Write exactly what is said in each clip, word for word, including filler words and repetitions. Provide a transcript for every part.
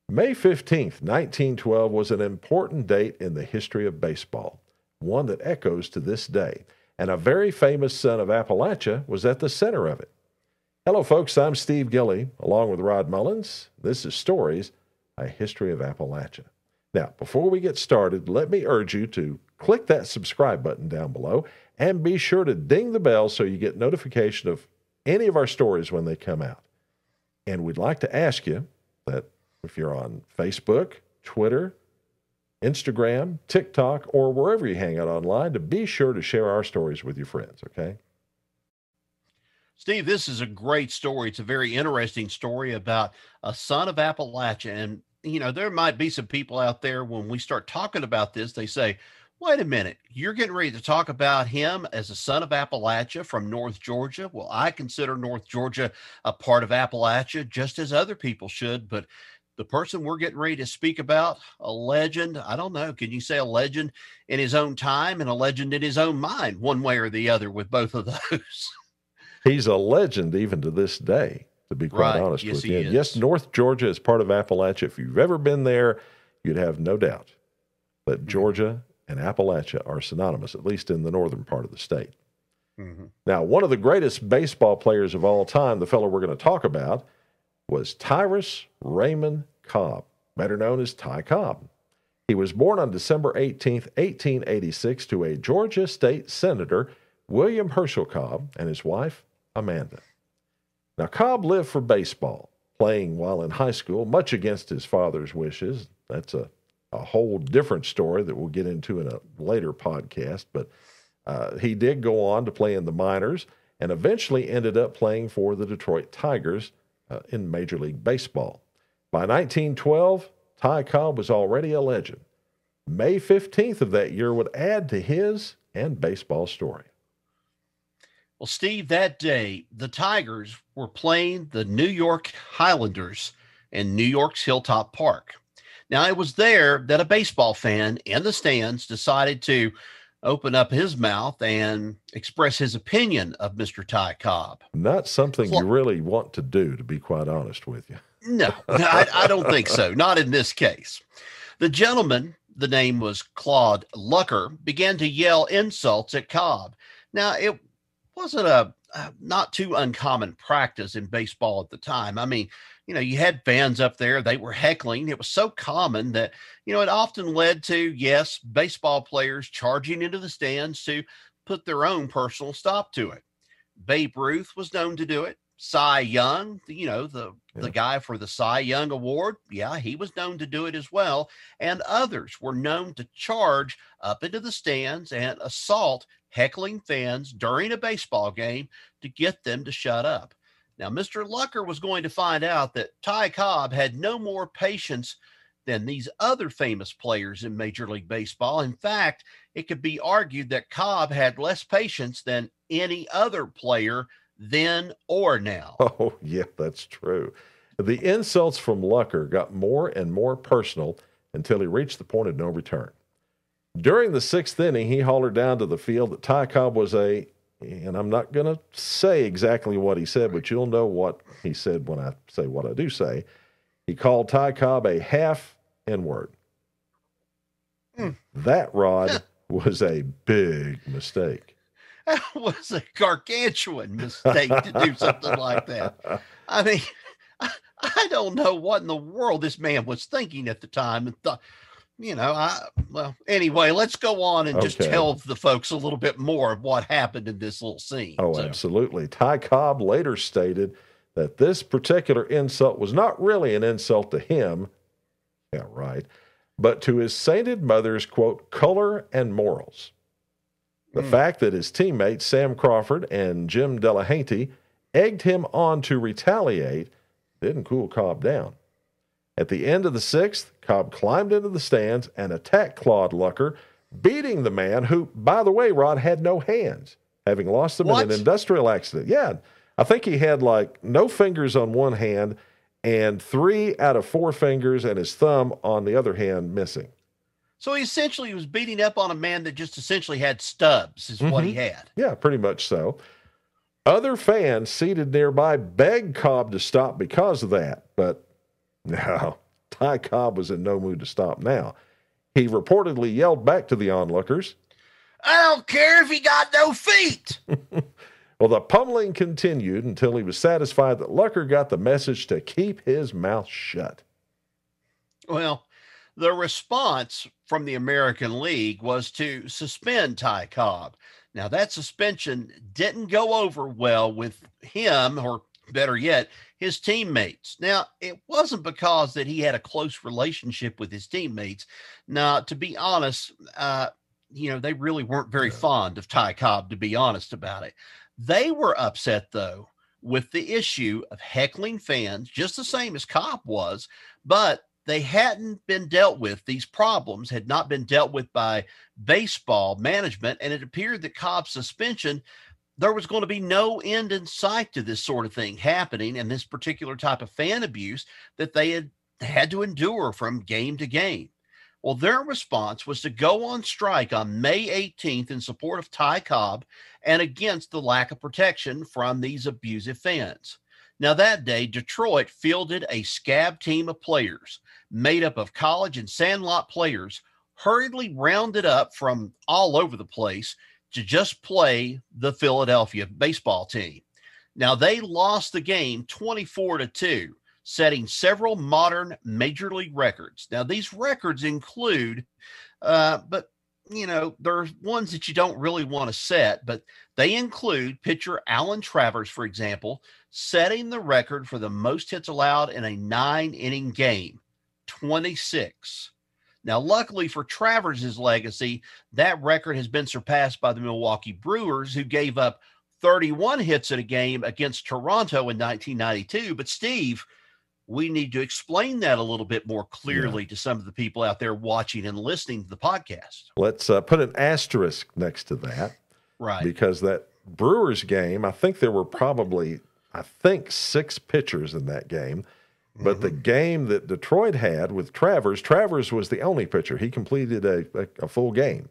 May fifteenth, nineteen twelve was an important date in the history of baseball, one that echoes to this day, and a very famous son of Appalachia was at the center of it. Hello, folks. I'm Steve Gilley, along with Rod Mullins. This is Stories, a History of Appalachia. Now, before we get started, let me urge you to click that subscribe button down below and be sure to ding the bell so you get notification of any of our stories when they come out. And we'd like to ask you that if you're on Facebook, Twitter, Instagram, TikTok, or wherever you hang out online, to be sure to share our stories with your friends, okay? Steve, this is a great story. It's a very interesting story about a son of Appalachia. And, you know, there might be some people out there when we start talking about this, they say, wait a minute, you're getting ready to talk about him as a son of Appalachia from North Georgia. Well, I consider North Georgia a part of Appalachia, just as other people should. But the person we're getting ready to speak about, a legend, I don't know, can you say a legend in his own time and a legend in his own mind, one way or the other with both of those? He's a legend even to this day, to be quite Right. honest Yes, with he you. is. Yes, North Georgia is part of Appalachia. If you've ever been there, you'd have no doubt that Mm-hmm. Georgia and Appalachia are synonymous, at least in the northern part of the state. Mm-hmm. Now, one of the greatest baseball players of all time, the fellow we're going to talk about, was Tyrus Raymond Cobb, better known as Ty Cobb. He was born on December eighteenth, eighteen eighty-six, to a Georgia state senator, William Herschel Cobb, and his wife, Amanda. Now, Cobb lived for baseball, playing while in high school, much against his father's wishes. That's a, a whole different story that we'll get into in a later podcast, but uh, he did go on to play in the minors and eventually ended up playing for the Detroit Tigers uh, in Major League Baseball. By nineteen twelve, Ty Cobb was already a legend. May fifteenth of that year would add to his and baseball story. Well, Steve, that day, the Tigers were playing the New York Highlanders in New York's Hilltop Park. Now, it was there that a baseball fan in the stands decided to open up his mouth and express his opinion of Mister Ty Cobb. Not something you really want to do, to be quite honest with you. No, I, I don't think so. Not in this case. The gentleman, the name was Claude Lucker, began to yell insults at Cobb. Now, it wasn't a, a not too uncommon practice in baseball at the time. I mean, you know, you had fans up there, they were heckling. It was so common that, you know, it often led to, yes, baseball players charging into the stands to put their own personal stop to it. Babe Ruth was known to do it. Cy Young, you know, the, Yeah. the guy for the Cy Young Award, yeah, he was known to do it as well. And others were known to charge up into the stands and assault heckling fans during a baseball game to get them to shut up. Now, Mister Lucker was going to find out that Ty Cobb had no more patience than these other famous players in Major League Baseball. In fact, it could be argued that Cobb had less patience than any other player then or now. Oh, yeah, that's true. The insults from Lucker got more and more personal until he reached the point of no return. During the sixth inning, he hollered down to the field that Ty Cobb was a, and I'm not going to say exactly what he said, but you'll know what he said when I say what I do say. He called Ty Cobb a half N-word. Mm. That, Rod, was a big mistake. That was a gargantuan mistake to do something like that. I mean, I, I don't know what in the world this man was thinking at the time and thought, you know, I, well, anyway, let's go on and just Okay. tell the folks a little bit more of what happened in this little scene. Oh, So, absolutely. Ty Cobb later stated that this particular insult was not really an insult to him, yeah, right, but to his sainted mother's, quote, color and morals. The Hmm. fact that his teammates, Sam Crawford and Jim Delahanty, egged him on to retaliate didn't cool Cobb down. At the end of the sixth, Cobb climbed into the stands and attacked Claude Lucker, beating the man who, by the way, Rod, had no hands, having lost them What? in an industrial accident. Yeah, I think he had like no fingers on one hand and three out of four fingers and his thumb on the other hand missing. so he essentially was beating up on a man that just essentially had stubs is what he had. Yeah, pretty much so. Other fans seated nearby begged Cobb to stop because of that, but no, Ty Cobb was in no mood to stop now. He reportedly yelled back to the onlookers, "I don't care if he got no feet." Well, the pummeling continued until he was satisfied that Lucker got the message to keep his mouth shut. Well, the response from the American League was to suspend Ty Cobb. Now, that suspension didn't go over well with him, or better yet, his teammates. Now, it wasn't because that he had a close relationship with his teammates. Now, to be honest, uh, you know, they really weren't very fond of Ty Cobb, to be honest about it. They were upset, though, with the issue of heckling fans, just the same as Cobb was, but they hadn't been dealt with. These problems had not been dealt with by baseball management, and it appeared that Cobb's suspension, there was going to be no end in sight to this sort of thing happening and this particular type of fan abuse that they had had to endure from game to game. Well, their response was to go on strike on May eighteenth in support of Ty Cobb and against the lack of protection from these abusive fans. Now, that day, Detroit fielded a scab team of players made up of college and sandlot players, hurriedly rounded up from all over the place to just play the Philadelphia baseball team. Now, they lost the game twenty-four to two. Setting several modern major league records. Now, these records include, uh, but, you know, there's ones that you don't really want to set, but they include pitcher Alan Travers, for example, setting the record for the most hits allowed in a nine-inning game, twenty-six. Now, luckily for Travers' legacy, that record has been surpassed by the Milwaukee Brewers, who gave up thirty-one hits in a game against Toronto in nineteen ninety-two. But, Steve, we need to explain that a little bit more clearly yeah. to some of the people out there watching and listening to the podcast. Let's uh, put an asterisk next to that. Right. Because that Brewers game, I think there were probably, I think, six pitchers in that game. But mm-hmm. the game that Detroit had with Travers, Travers was the only pitcher. He completed a, a, a full game.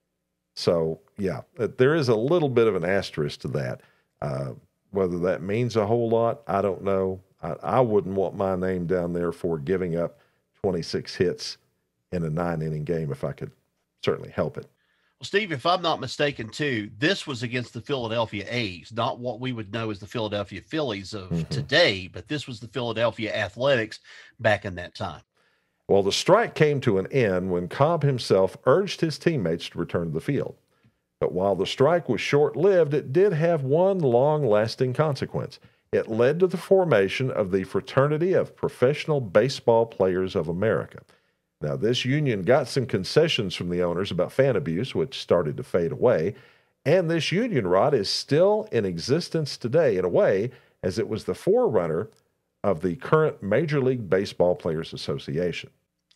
So, yeah, there is a little bit of an asterisk to that. Uh, whether that means a whole lot, I don't know. I, I wouldn't want my name down there for giving up twenty-six hits in a nine-inning game if I could certainly help it. Well, Steve, if I'm not mistaken, too, this was against the Philadelphia A's, not what we would know as the Philadelphia Phillies of mm-hmm. today, but this was the Philadelphia Athletics back in that time. Well, the strike came to an end when Cobb himself urged his teammates to return to the field. But while the strike was short-lived, it did have one long-lasting consequence. It led to the formation of the Fraternity of Professional Baseball Players of America. Now, this union got some concessions from the owners about fan abuse, which started to fade away, and this union, Rod, is still in existence today in a way, as it was the forerunner of the current Major League Baseball Players Association.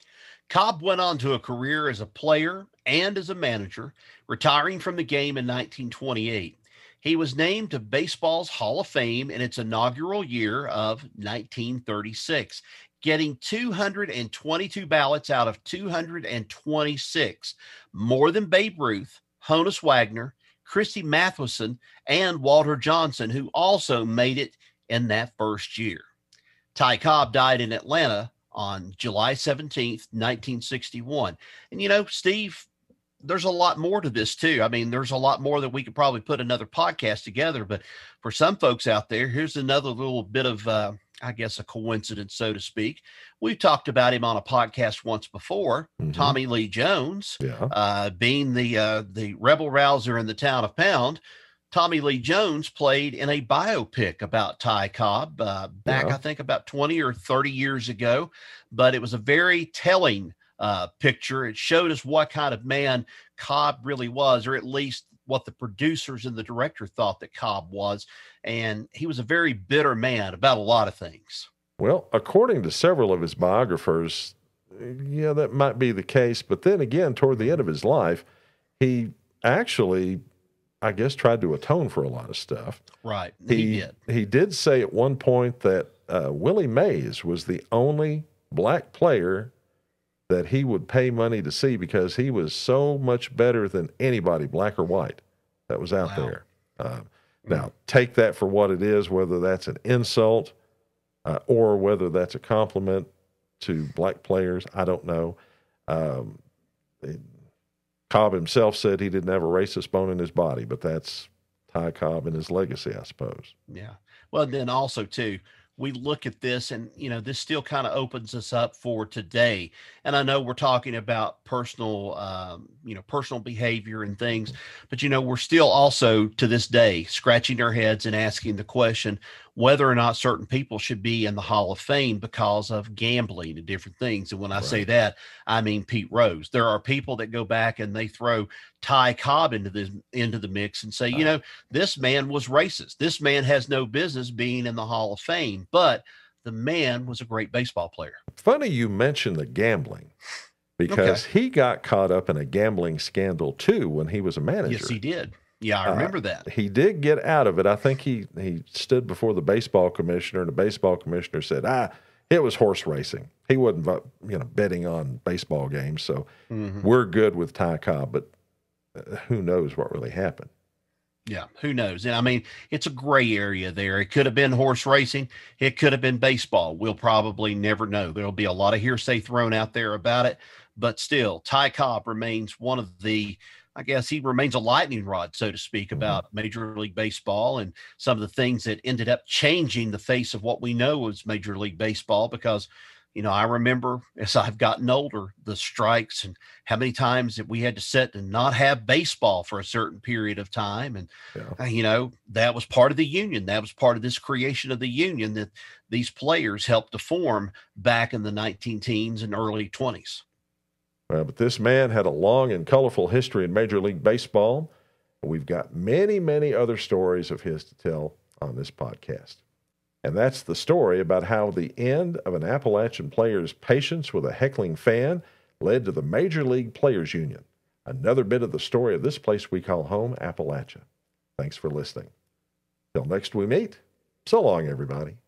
Cobb went on to a career as a player and as a manager, retiring from the game in nineteen twenty-eight. He was named to baseball's Hall of Fame in its inaugural year of nineteen thirty-six, getting two hundred twenty-two ballots out of two hundred twenty-six, more than Babe Ruth, Honus Wagner, Christy Mathewson, and Walter Johnson, who also made it in that first year. Ty Cobb died in Atlanta on July seventeenth, nineteen sixty-one. And, you know, Steve, there's a lot more to this too. I mean, there's a lot more that we could probably put another podcast together, but for some folks out there, here's another little bit of, uh, I guess, a coincidence, so to speak. We've talked about him on a podcast once before, mm-hmm. Tommy Lee Jones, yeah. uh, being the, uh, the rebel rouser in the town of Pound. Tommy Lee Jones played in a biopic about Ty Cobb uh, back, yeah. I think, about twenty or thirty years ago, but it was a very telling Uh, picture. It showed us what kind of man Cobb really was, or at least what the producers and the director thought that Cobb was. And he was a very bitter man about a lot of things. Well, according to several of his biographers, yeah, that might be the case. But then again, toward the end of his life, he actually, I guess, tried to atone for a lot of stuff. Right. He, he did. He did say at one point that uh, Willie Mays was the only black player that he would pay money to see because he was so much better than anybody, black or white, that was out wow. there. Uh, now, take that for what it is, whether that's an insult uh, or whether that's a compliment. to black players. I don't know. Um, it, Cobb himself said he didn't have a racist bone in his body, but that's Ty Cobb and his legacy, I suppose. Yeah. Well, then also too, we look at this and, you know, this still kind of opens us up for today. And I know we're talking about personal, um, you know, personal behavior and things, but, you know, we're still also to this day scratching our heads and asking the question whether or not certain people should be in the Hall of Fame because of gambling and different things. And when I Right. say that, I mean Pete Rose. There are people that go back and they throw Ty Cobb into the into the mix and say, you know, this man was racist. This man has no business being in the Hall of Fame, but the man was a great baseball player. Funny you mentioned the gambling, because Okay. he got caught up in a gambling scandal too when he was a manager. Yes, he did. Yeah, I remember Uh, that. He did get out of it. I think he he stood before the baseball commissioner, and the baseball commissioner said, ah, it was horse racing. He wasn't, you know, betting on baseball games, so Mhm. we're good with Ty Cobb, but uh, who knows what really happened. Yeah, who knows? And I mean, it's a gray area there. It could have been horse racing. It could have been baseball. We'll probably never know. There'll be a lot of hearsay thrown out there about it, but still, Ty Cobb remains one of the, I guess he remains a lightning rod, so to speak, about Major League Baseball and some of the things that ended up changing the face of what we know as Major League Baseball. Because, you know, I remember as I've gotten older, the strikes and how many times that we had to sit and not have baseball for a certain period of time. And, Yeah. uh, you know, that was part of the union. That was part of this creation of the union that these players helped to form back in the nineteen teens and early twenties. Well, but this man had a long and colorful history in Major League Baseball. We've got many, many other stories of his to tell on this podcast. And that's the story about how the end of an Appalachian player's patience with a heckling fan led to the Major League Players Union. Another bit of the story of this place we call home, Appalachia. Thanks for listening. Till next we meet, so long, everybody.